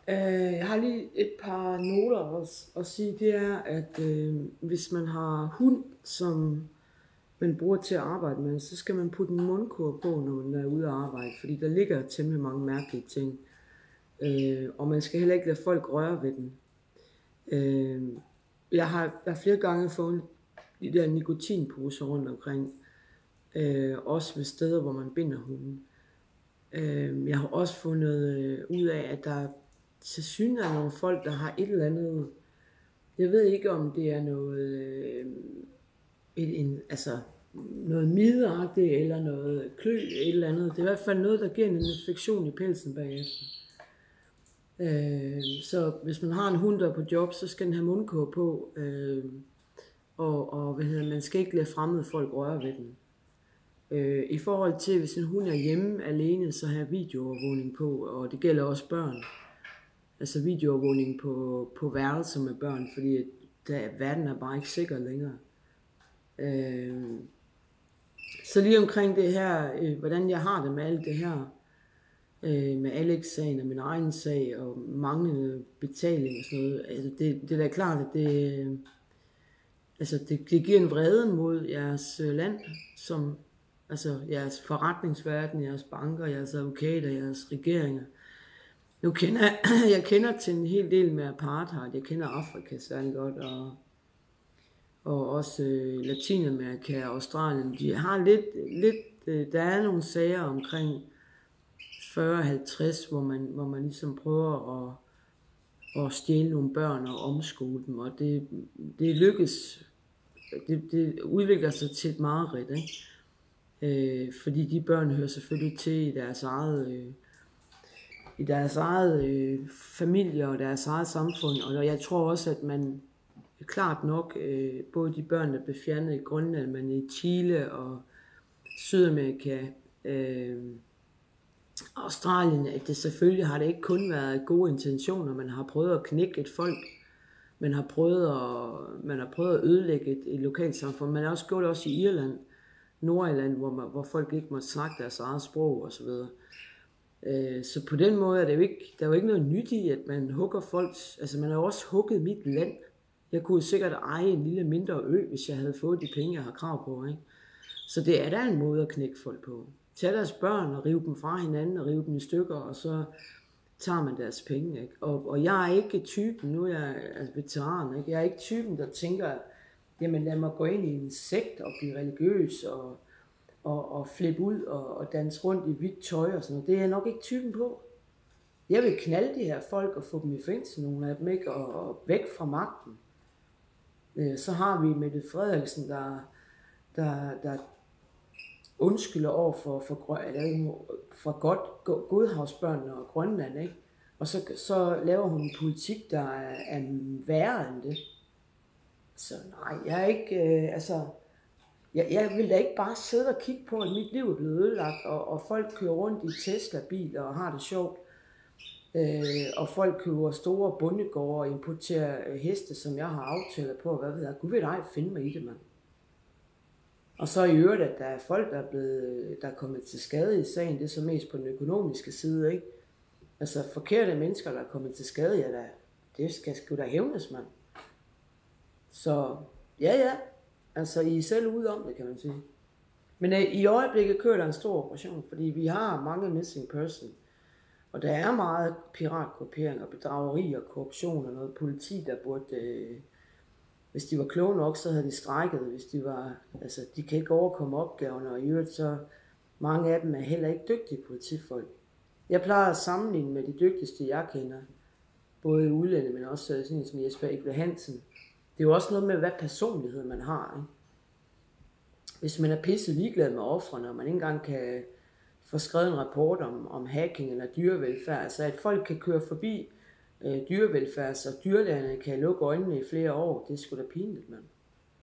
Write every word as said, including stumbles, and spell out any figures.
Øh, jeg har lige et par noter at, at sige. Det er, at øh, hvis man har hund, som man bruger til at arbejde med, så skal man putte en mundkurv på, når man er ude at arbejde, fordi der ligger temmelig mange mærkelige ting. Øh, og man skal heller ikke lade folk røre ved den. Øh, jeg har jeg har flere gange fået de der nikotinposer rundt omkring, øh, også ved steder, hvor man binder hunden. Øh, jeg har også fundet øh, ud af, at der tilsyneladende er nogle folk, der har et eller andet. Jeg ved ikke, om det er noget, øh, et, en, altså noget mideagtigt eller noget klø, et eller andet. Det er i hvert fald noget, der giver en infektion i pelsen bagefter. Øh, så hvis man har en hund, der er på job, så skal den have mundkurv på, øh, og, og hvad hedder, man skal ikke lade fremmede folk røre ved den. Øh, I forhold til, hvis en hund er hjemme alene, så har jeg videoovervågning på, og det gælder også børn. Altså videoovervågning på, på værelser med børn, fordi der, verden er bare ikke sikker længere. Øh, så lige omkring det her, øh, hvordan jeg har det med alt det her, øh, med Alex-sagen og min egen sag og manglende betaling og sådan noget, altså det, det er da klart, at det, altså det, det giver en vrede mod jeres land, som altså jeres forretningsverden, jeres banker, jeres advokater, jeres regeringer. Nu kender jeg, jeg kender til en hel del med apartheid. Jeg kender Afrika særlig godt, og, og også øh, Latinamerika og Australien. De har lidt, lidt øh, der er nogle sager omkring fyrre halvtreds, hvor man, hvor man ligesom prøver at, at stjæle nogle børn og omskole dem, og det, det lykkes, det, det udvikler sig til et mareridt, ikke? Øh, fordi de børn hører selvfølgelig til i deres eget... Øh, i deres eget øh, familie og deres eget samfund, og jeg tror også, at man klart nok, øh, både de børn, der blev fjernet i Grønland, men i Chile og Sydamerika, øh, Australien, at det selvfølgelig har det ikke kun været gode intentioner, man har prøvet at knække et folk, man har prøvet at, man har prøvet at ødelægge et, et lokalt samfund, man har også gjort det også i Irland, Nordirland, hvor, man, hvor folk ikke måtte snakke deres eget sprog osv. Så på den måde er det jo ikke, der er jo ikke noget nyt i, at man hugger folks, altså man har jo også hugget mit land. Jeg kunne sikkert eje en lille mindre ø, hvis jeg havde fået de penge, jeg har krav på, ikke? Så det er da en måde at knække folk på. Tag deres børn og rive dem fra hinanden og rive dem i stykker, og så tager man deres penge, ikke? Og, og jeg er ikke typen, nu er jeg altså veteran, ikke? Jeg er ikke typen, der tænker, jamen lad mig gå ind i en sekt og blive religiøs og Og, og flippe ud og, og danse rundt i hvidt tøj og sådan noget. Det er jeg nok ikke typen på. Jeg vil knalde de her folk og få dem i fængsel, nogle af dem, ikke? Og, og væk fra magten. Øh, så har vi Mette Frederiksen, der, der, der undskylder over for, for, for godt, godhavsbørnene og Grønland, ikke? Og så, så laver hun en politik, der er, er værre end det. Så nej, jeg er ikke, øh, altså... Jeg, jeg vil da ikke bare sidde og kigge på, at mit liv er blevet ødelagt, og, og folk kører rundt i Tesla-biler og har det sjovt. Øh, og folk køber store bondegårde og importerer heste, som jeg har aftaler på, og hvad ved jeg. Gud ved ej, finde mig i det, mand. Og så i øvrigt, at der er folk, der er, blevet, der er kommet til skade i sagen, det er så mest på den økonomiske side, ikke? Altså forkerte mennesker, der er kommet til skade, ja, der, det skal sgu da hævnes, mand. Så ja, ja. Altså, I er selv ude om det, kan man sige. Men øh, i øjeblikket kører der en stor operation, fordi vi har mange missing person. Og der er meget piratkopiering og bedrageri og korruption og noget politi, der burde... Øh, hvis de var kloge nok, så havde de strækket. Hvis de var... Altså, de kan ikke overkomme opgaverne, og i øvrigt så... Mange af dem er heller ikke dygtige politifolk. Jeg plejer at sammenligne med de dygtigste, jeg kender. Både i udlandet, men også sådan som Jesper Ekve Hansen. Det er jo også noget med, hvad personlighed man har, ikke? Hvis man er pisse ligeglad med ofrene, og man ikke engang kan få skrevet en rapport om, om hacking eller dyrevelfærd, altså at folk kan køre forbi øh, dyrevelfærd, så dyrlægerne kan lukke øjnene i flere år, det er sgu da pinligt, mand.